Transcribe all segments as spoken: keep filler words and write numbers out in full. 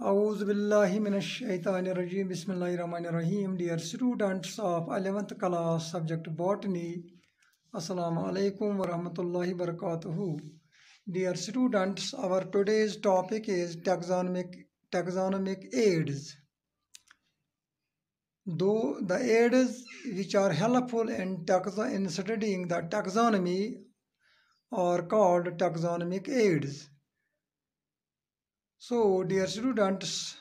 A'udhu billahi minash shaitanir rajim. Bismillahir rahmanir rahim. Dear students of eleventh class, subject botany, Assalamu alaikum wa rahmatullahi wa barakatuhu. Dear students, our today's topic is taxonomic taxonomic aids. Though the aids which are helpful in, taxo in studying the taxonomy are called taxonomic aids. So, dear students,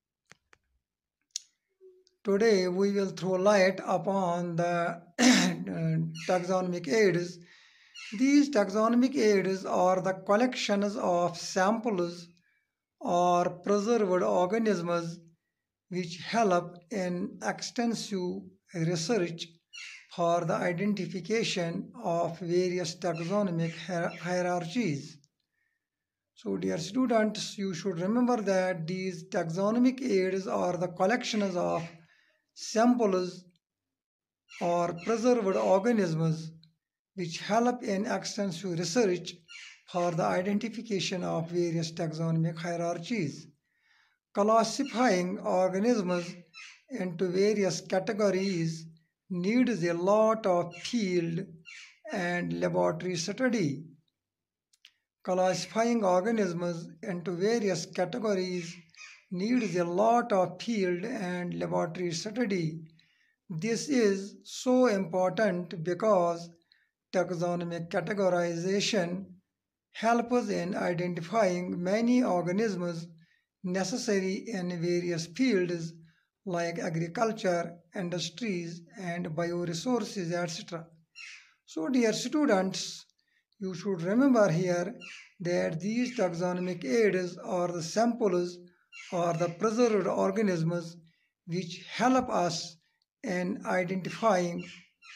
today we will throw light upon the taxonomic aids. These taxonomic aids are the collections of samples or preserved organisms which help in extensive research for the identification of various taxonomic hierarchies. So, dear students, you should remember that these taxonomic aids are the collections of samples or preserved organisms which help in extensive research for the identification of various taxonomic hierarchies. Classifying organisms into various categories needs a lot of field and laboratory study. Classifying organisms into various categories needs a lot of field and laboratory study. This is so important because taxonomic categorization helps in identifying many organisms necessary in various fields like agriculture, industries, and bioresources, et cetera. So, dear students, you should remember here that these taxonomic aids are the samples or the preserved organisms which help us in identifying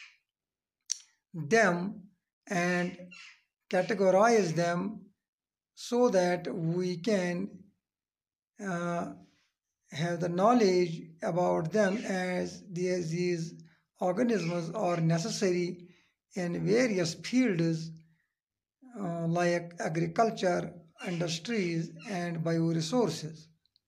them and categorize them so that we can uh, have the knowledge about them as these, these organisms are necessary in various fields uh, like agriculture, industries, and bioresources.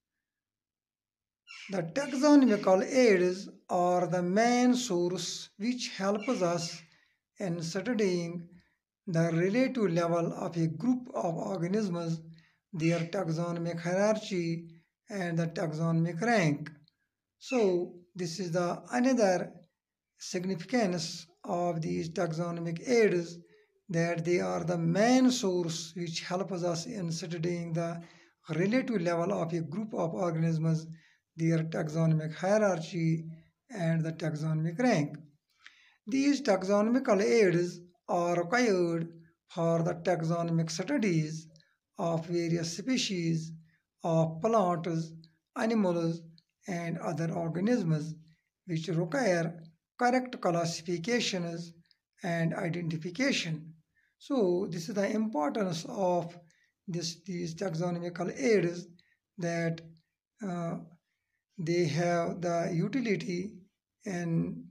The taxonomical aids are the main source which helps us in studying the relative level of a group of organisms, their taxonomic hierarchy, and the taxonomic rank. So, this is the another significance of these taxonomic aids, that they are the main source which helps us in studying the relative level of a group of organisms, their taxonomic hierarchy, and the taxonomic rank. These taxonomical aids are required for the taxonomic studies of various species of plants, animals, and other organisms which require correct classifications and identification. So, this is the importance of this, these taxonomical aids, that uh, they have the utility in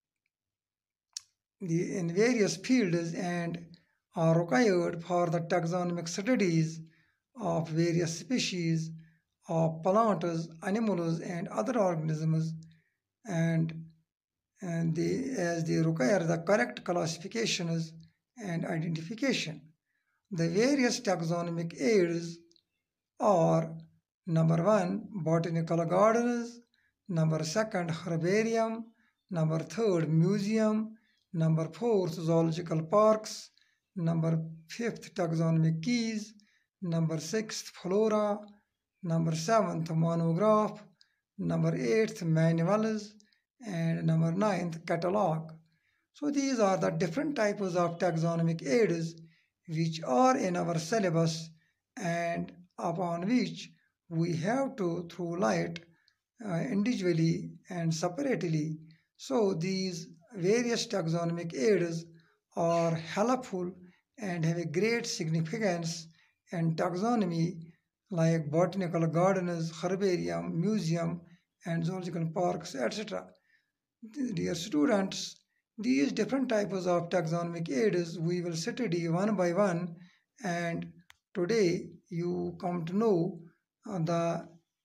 the in various fields and are required for the taxonomic studies of various species of plants, animals, and other organisms, and, and they, as they require the correct classifications and identification. The various taxonomic aids are: number one, botanical gardens; number second, herbarium; number third, museum; number fourth, zoological parks; number fifth, taxonomic keys; number sixth, flora; number seventh, monograph; number eighth, manuals; and number ninth, catalog. So these are the different types of taxonomic aids which are in our syllabus and upon which we have to throw light uh, individually and separately. So these various taxonomic aids are helpful and have a great significance in taxonomy, like botanical gardens, herbarium, museum, and zoological parks, et cetera. Dear students, these different types of taxonomic aids we will study one by one, and today you come to know uh, the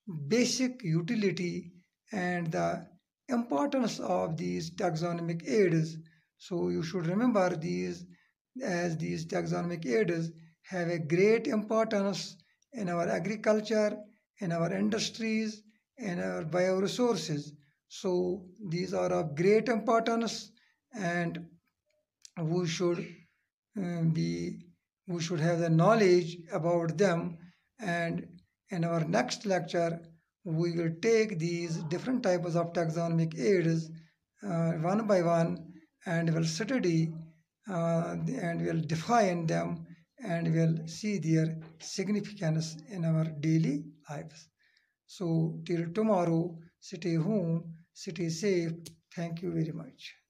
basic utility and the importance of these taxonomic aids. So you should remember these, as these taxonomic aids have a great importance in our agriculture, in our industries, in our bioresources. So these are of great importance, and we should um, be we should have the knowledge about them. And in our next lecture we will take these different types of taxonomic aids uh, one by one, and will study uh, and will define them, and will see their significance in our daily lives. So till tomorrow, stay home, stay safe. Thank you very much.